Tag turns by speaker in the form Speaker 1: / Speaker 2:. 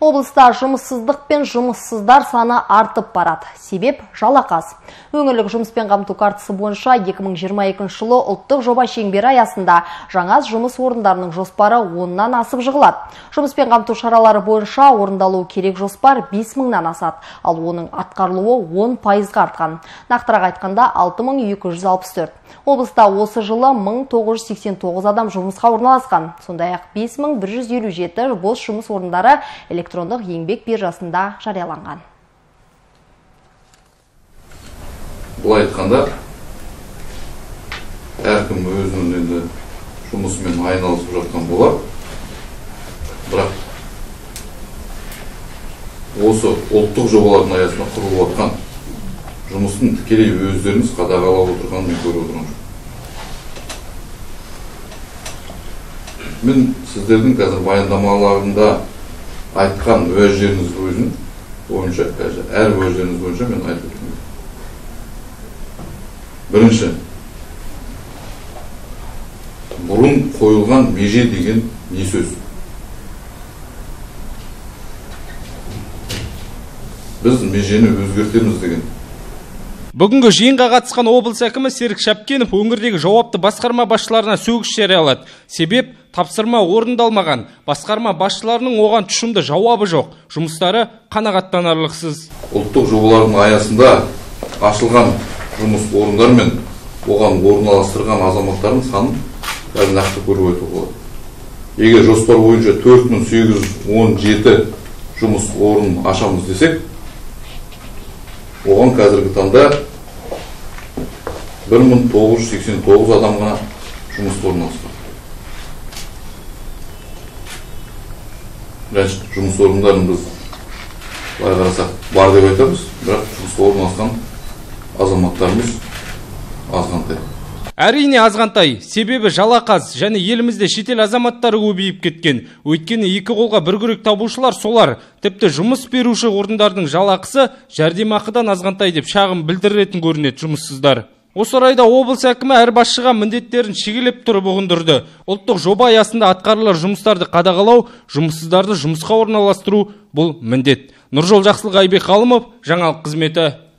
Speaker 1: Облыста жұмыссыздық пен жұмыссыздар саны артып барады. Себеп жалақы аз. Өңірлік жұмыспен қамту картасы бойынша 2022 жылы ұлттық жоба шеңбері аясында жаңа жұмыс орындарының жоспары 10-нан асып жығылады. Жұмыспен қамту шаралары бойынша орындалу керек жоспар 5000-нан асады, ал оның атқарылуы 10%-ға артқан. Нақтырақ айтқанда 6264. Облыста осы жылы 1989 адам жұмысқа орналасқан. Сондай-ақ 5157 бос жұмыс орындары электрондық еңбек биржасында жарияланған.
Speaker 2: Бұлай айтқанда, әркім өзінің енді жұмысымен айналысып жатқан болар. Бірақ осы ұлттық жобалардың аясында құрылып жатқан жұмыстың тікелей өздеріңіз қадағалап отырғанын мен көріп отырмын. Мен сіздердің қазір баяндамаларында айтқан уәждеріңіз бойынша, әр уәждеріңіз бойынша мен айтып өтемін. Бірінші, бұрын қойылған меже деген не сөз? Біз межені өзгертеміз деген.
Speaker 3: Бүгінгі жиынға қатысқан облыс әкімі Серік Шапкенов өңірдегі жауапты басқарма басшыларына сөгіс жариялады. Себеп тапсырма орындалмаған, басқарма басшыларының оған тұшымды жауабы жоқ, жұмыстары қанағаттанарлықсыз.
Speaker 2: Ұлттық жобалардың аясында ашылған жұмыс орындар мен оған орналастырған азаматтардың санын бәрін нақты көріп өтуге болады. Егер жоспар бойынша 4817 жұмыс орнын ашамыз десек, оған қазіргі таңда 1989 адамға жұмыс орналасқан. Жұмыс орындарын біз былай қарасақ бар деп айтамыз, бірақ жұмысқа орналасқан азаматтарымыз азғантай.
Speaker 3: Әрине азғантай, себебі жалақы аз және елімізде шетел азаматтары көбейіп кеткен. Өйткені екі қолға бір күрек табушылар солар. Тіпті жұмыс беруші орындардың жалақысы жәрдемақыдан азғантай деп шағым білдіретін көрінеді жұмыссыздар. Осы орайда облыс әкімі әр басшыға міндеттерін шегелеп тұрып ұғындырды. Ұлттық жоба аясында атқарылар жұмыстарды қадағалау, жұмыссыздарды жұмысқа орналастыру бұл міндет. Нұржол Жақсылық, Айбек Ғалымов, жаңалық қызметі.